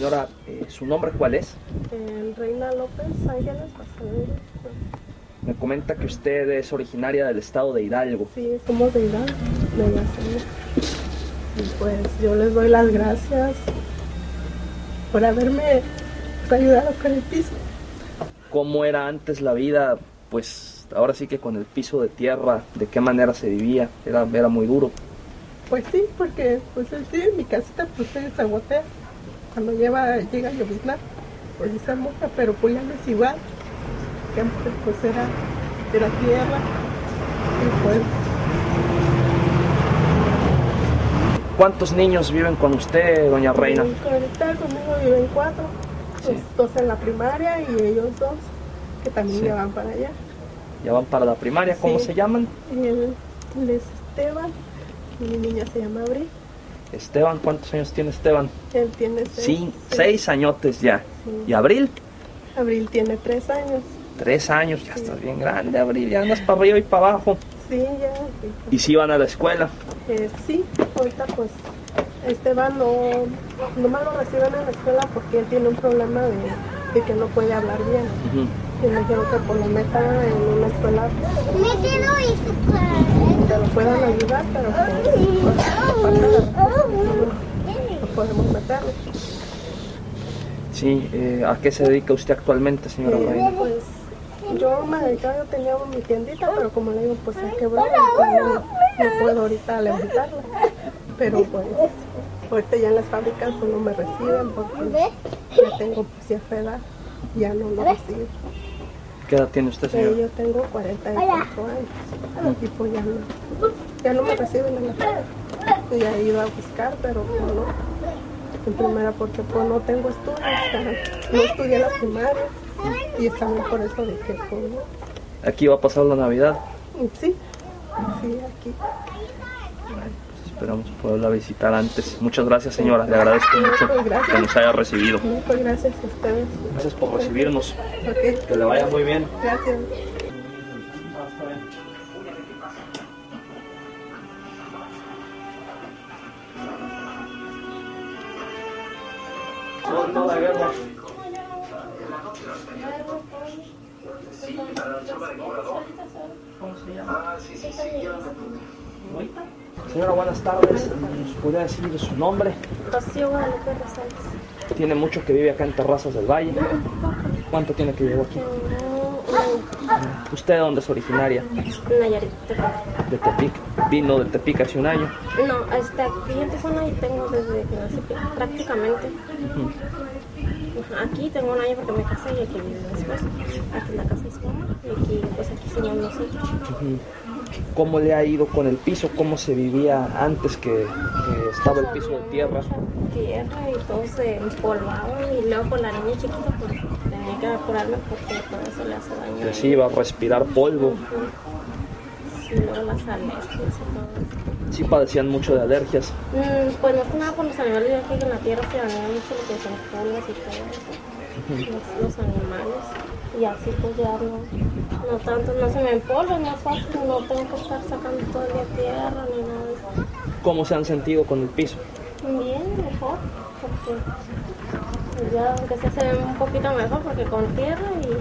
Señora, ¿su nombre cuál es? Reina López Ángeles Pasadena. Me comenta que usted es originaria del estado de Hidalgo. Sí, somos de Hidalgo, de la zona. Y pues yo les doy las gracias por haberme ayudado con el piso. ¿Cómo era antes la vida? Pues ahora sí que con el piso de tierra, ¿de qué manera se vivía? Era muy duro. Pues sí, porque pues sí, mi casita pues se agotea. Cuando llega a llovizna, pues sí se moja, pero pues ya no es igual. Que antes pues era tierra y pues... ¿Cuántos niños viven con usted, doña Reina? Ahorita conmigo viven 4, Sí. dos en la primaria y ellos 2 que también Sí. ya van para allá. Ya van para la primaria, ¿cómo Sí. se llaman? Él es Esteban y mi niña se llama Abril. Esteban, ¿cuántos años tiene Esteban? Él tiene 6. Sí, 6 añotes ya. Sí. ¿Y Abril? Abril tiene 3 años. 3 años, ya Sí. estás bien grande, Abril, ya andas para arriba y para abajo. Sí, ya. ¿Y si van a la escuela? Sí, ahorita pues Esteban no me lo reciben en la escuela porque él tiene un problema de que no puede hablar bien. Ujú. Y me dijeron que por lo metan en una escuela que lo puedan ayudar, pero no podemos meterlo. Sí, ¿a qué se dedica usted actualmente, señora Reina? Pues yo me dedicaba, yo tenía mi tiendita, pero como le digo, pues se quebró, entonces no puedo ahorita levantarla. Pero pues ahorita ya en las fábricas pues no me reciben porque ya tengo pues cierta edad, ya no lo reciben. ¿Qué edad tiene usted, señora? Yo tengo 44 años y pues ya no me reciben en la fábrica. Ya he ido a buscar, pero pues no. En primera porque pues no tengo estudios, o sea, no estudié la primaria y es también por eso de que pues no. ¿Aquí va a pasar la Navidad? Sí, aquí. Pues esperamos poderla visitar antes. Muchas gracias, señora, le agradezco mucho Pues gracias. que nos haya recibido. Muchas gracias a ustedes. Gracias por recibirnos. Ok, Que le vaya muy bien. gracias. No la guerra. ¿Cómo se llama? Señora, buenas tardes. ¿Nos podría decir su nombre? Rocío Guadalupe Rosales. Tiene mucho que vive acá en Terrazas del Valle. ¿Cuánto tiene que vivir aquí? ¿Usted de dónde es originaria? Nayarit. De Tepic. Vino de Tepic hace un año. No, aquí en Tijuana y tengo desde que nací prácticamente. Ujú. Aquí tengo un año porque me casé y aquí vivo después. Aquí en la casa de su mamá y aquí pues aquí somos nosotros. Ujú. ¿Cómo le ha ido con el piso? ¿Cómo se vivía antes que estaba el piso de tierra? Tierra y todo se empolvaba y luego con la niña chiquita pues tenía que apurarme porque todo eso le hace daño. Que sí iba a respirar polvo. Y luego las alergias y todo eso. Sí padecían mucho de alergias. Pues no es nada por los animales, ya que en la tierra se dañan mucho lo que son pulgas y todo eso. Los animales. Y así pues ya no tanto, no se me empolva, es más fácil, no tengo que estar sacando todo el día tierra ni nada de eso. ¿Cómo se han sentido con el piso? Bien, mejor, porque pues ya aunque sea se ve un poquito mejor porque con tierra y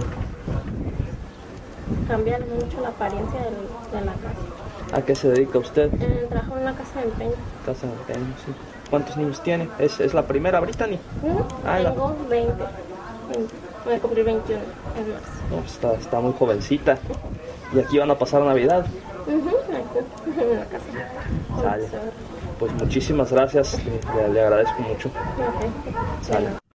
cambia mucho la apariencia de la casa. ¿A qué se dedica usted? Trabajo en una casa de empeño. Casa de empeño, sí. ¿Cuántos niños tiene? ¿Es la primera, Brittany? Tengo 20. Voy a cumplir 21 en marzo. No, pues está muy jovencita. ¿Y aquí van a pasar Navidad? Aquí, en la casa. Sale. Pues muchísimas gracias, le agradezco mucho. Ok. Sale.